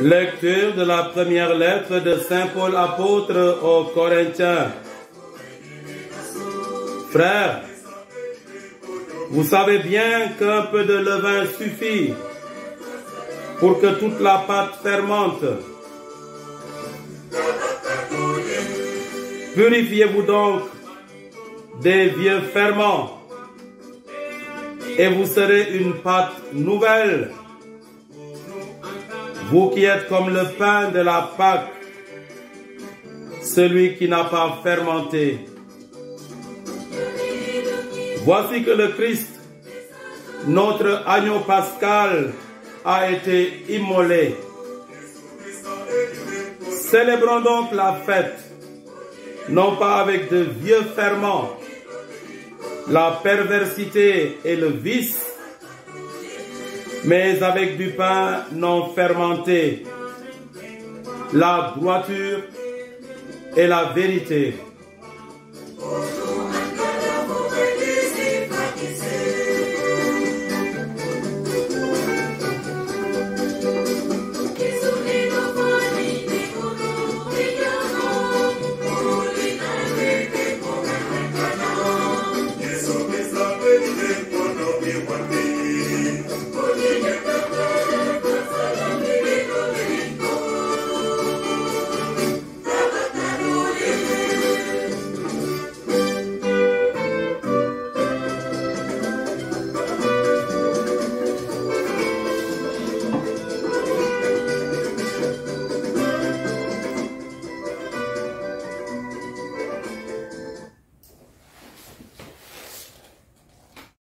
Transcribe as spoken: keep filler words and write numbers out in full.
Lecture de la première lettre de Saint Paul apôtre aux Corinthiens. Frères, vous savez bien qu'un peu de levain suffit pour que toute la pâte fermente. Purifiez-vous donc des vieux ferments et vous serez une pâte nouvelle. Vous qui êtes comme le pain de la Pâque, celui qui n'a pas fermenté. Voici que le Christ, notre agneau pascal, a été immolé. Célébrons donc la fête, non pas avec de vieux ferments, la perversité et le vice, mais avec du pain non fermenté, la droiture et la vérité.